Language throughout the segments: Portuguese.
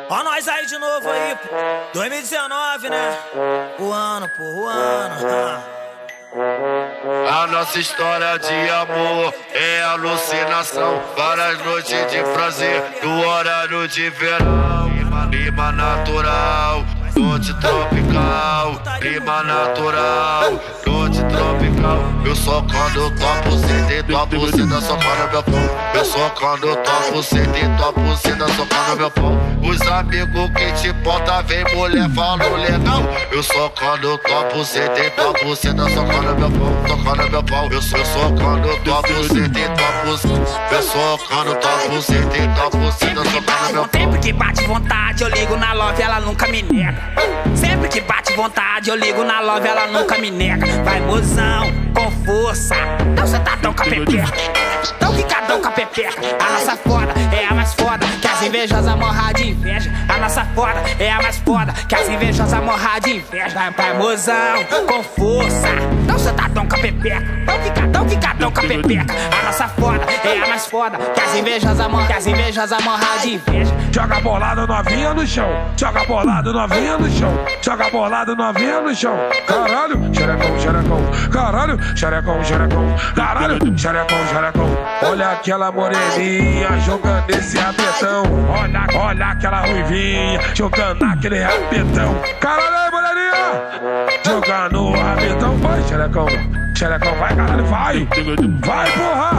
Ó nós aí de novo aí, pô. 2019, né? O ano, pô, o ano. A nossa história de amor é alucinação. Várias noites de prazer no horário de verão. Clima natural, noite tropical. Clima natural, noite tropical. Eu só quando topo CD, topo seda socando meu pão. Eu só quando topo CD, topo seda socando meu pão. Os amigos que te bota, vem mulher, falo legal. Eu só quando topo CD, topo seda socando meu pão. Tocando meu pau, eu só quando topo CD, topo. Eu só quando topo CD, topo seda socando meu pão. Sempre que bate vontade, eu ligo na love, ela nunca me nega. Sempre que bate vontade, eu ligo na love, ela nunca me nega. Vai, mozão, com força. Não sentadão com a pepeca. Tão quicadão com a pepeca. A nossa foda é a mais foda, que as invejosas morram de inveja. A nossa foda é a mais foda, que as invejosas morram de inveja. Vai, mozão, com força. Não sentadão com a pepeca. Tão quicadão com a pepeca. A nossa foda é a mais foda, que as invejosas morram de inveja. Joga bolado novinha no chão, joga bolado novinha no chão, joga bolado novinha no chão. Caralho, xerecão, xerecão, caralho, xerecão, xerecão, caralho, xerecão, xerecão. Olha aquela moreninha jogando esse apetão. Olha aquela ruivinha jogando aquele apetão. Caralho aí, moreninha, jogando o apetão. Vai, xerecão, xerecão, vai, caralho, vai, vai, porra.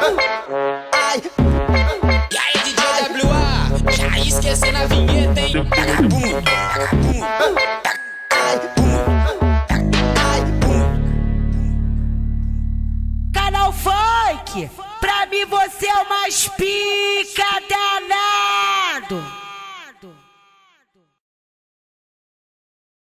E aí, DJ WA, já esquecendo a vinheta, hein? Vagabundo, vagabundo, Canal Funk, pra mim você é o mais pica danado.